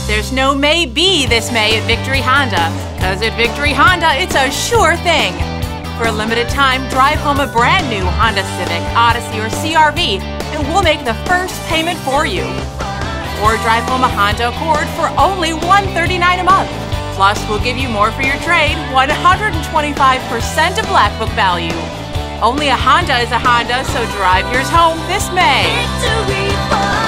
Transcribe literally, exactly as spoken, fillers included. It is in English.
There's no maybe this May at Victory Honda, because at Victory Honda, it's a sure thing. For a limited time, drive home a brand new Honda Civic, Odyssey, or C R V, and we'll make the first payment for you. Or drive home a Honda Accord for only one hundred thirty-nine dollars a month. Plus, we'll give you more for your trade, one hundred twenty-five percent of Black Book value. Only a Honda is a Honda, so drive yours home this May. Victory Honda.